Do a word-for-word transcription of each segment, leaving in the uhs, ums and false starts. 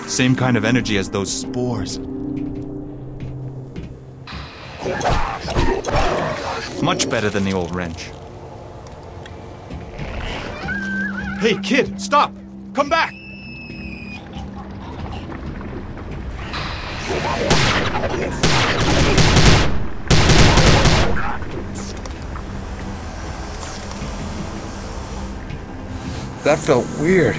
Same kind of energy as those spores. Much better than the old wrench. Hey, kid, stop! Come back! That felt weird.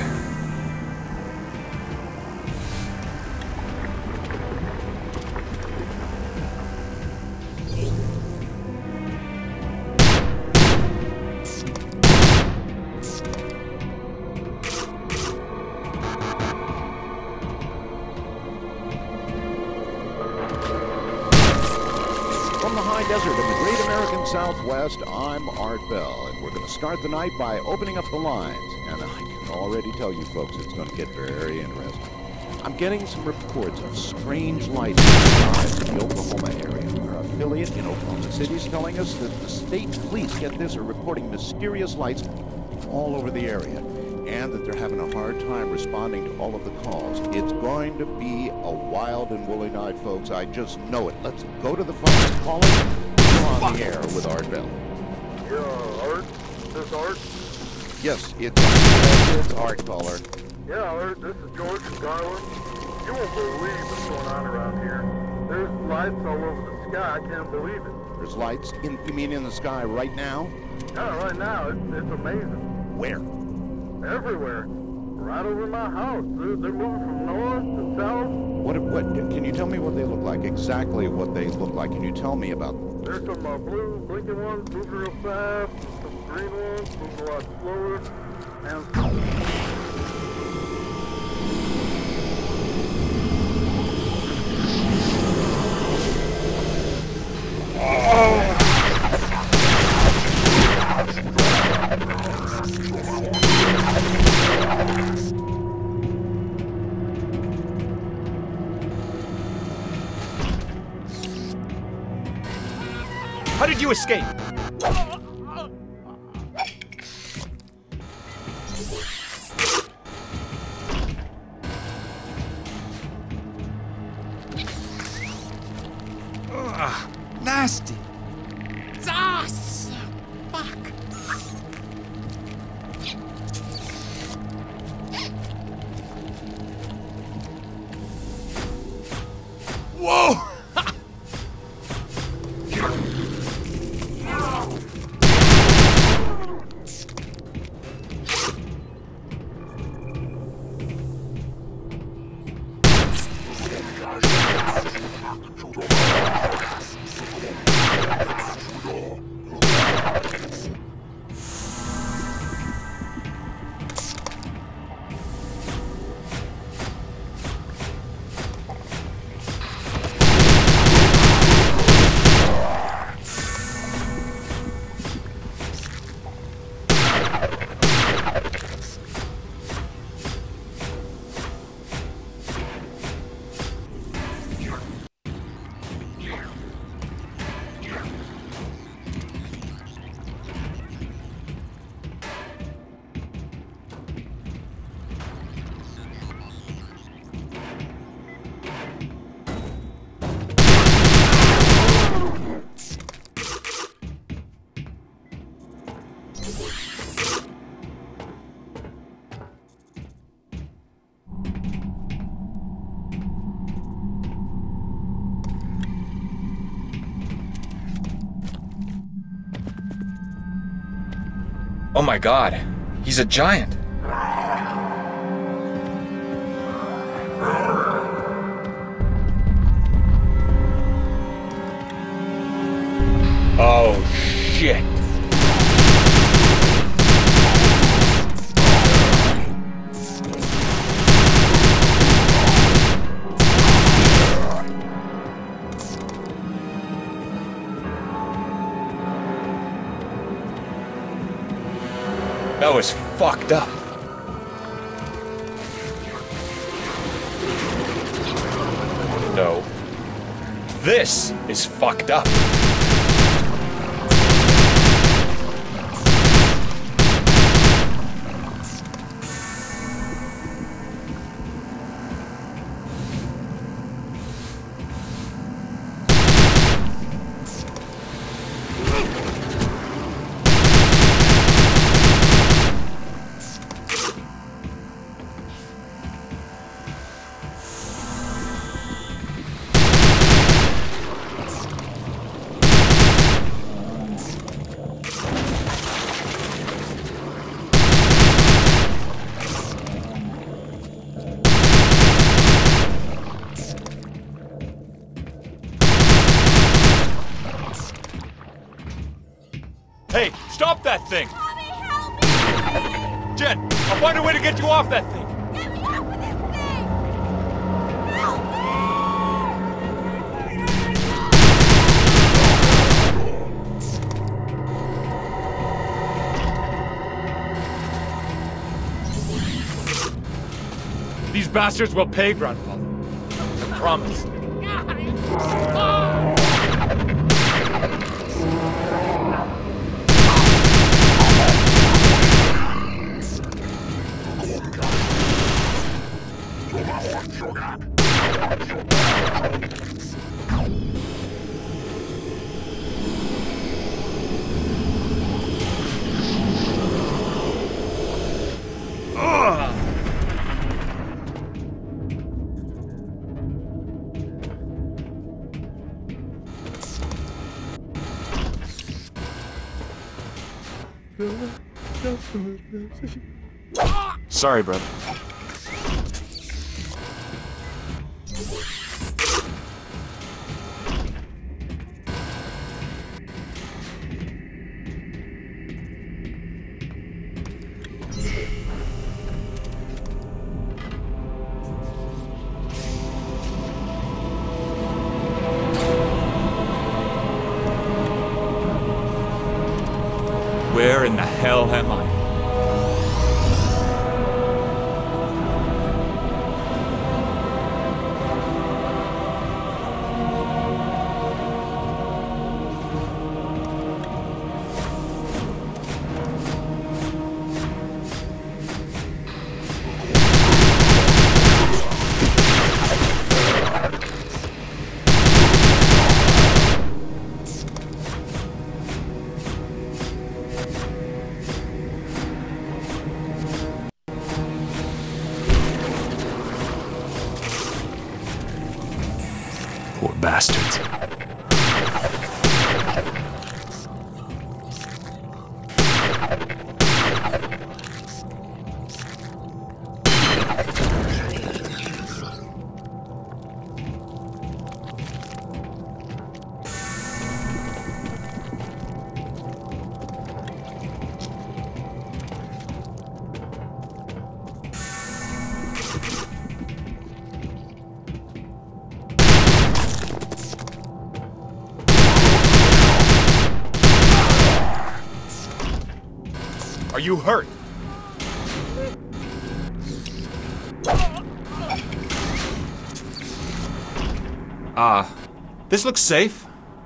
From the high desert of the great American Southwest, I'm Art Bell, and we're going to start the night by opening up the lines. And I can already tell you folks it's going to get very interesting. I'm getting some reports of strange lights in the skies in the Oklahoma area. Our affiliate in Oklahoma City is telling us that the state police, get this, are reporting mysterious lights all over the area, and that they're having a hard time responding to all of the calls. It's going to be a wild and woolly night, folks. I just know it. Let's go to the phone and call it. We're on the air with Art Bell. Yeah, Art? Is this Art? Yes, it's Art. It's Art, caller. Yeah, Art, this is George from Garland. You won't believe what's going on around here. There's lights all over the sky. I can't believe it. There's lights, in, you mean in the sky right now? Yeah, right now. It's, it's amazing. Where? Everywhere. Right over my house. They're, they're moving from north to south. What, what, can you tell me what they look like? Exactly what they look like. Can you tell me about them? There's some uh, blue blinking ones moving real fast, some green ones moving a lot slower, and some... How did you escape? Ugh, nasty. Sauce! Fuck. Whoa! Oh my god, he's a giant. Oh shit. That was fucked up. No. This is fucked up. Hey, stop that thing! Tommy, help me! Jen, I'll find a way to get you off that thing! Get me off of this thing! Help me! These bastards will pay, Grandfather. I promise. Sorry, brother. Where in the hell am I? Poor bastards. Are you hurt? Ah, uh, this looks safe.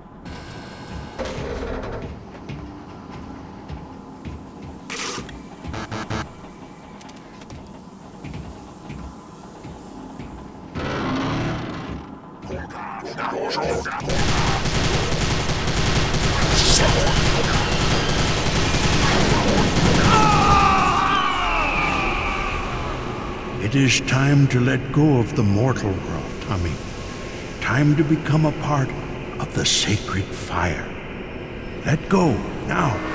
It is time to let go of the mortal world, Tommy. Time to become a part of the sacred fire. Let go, now.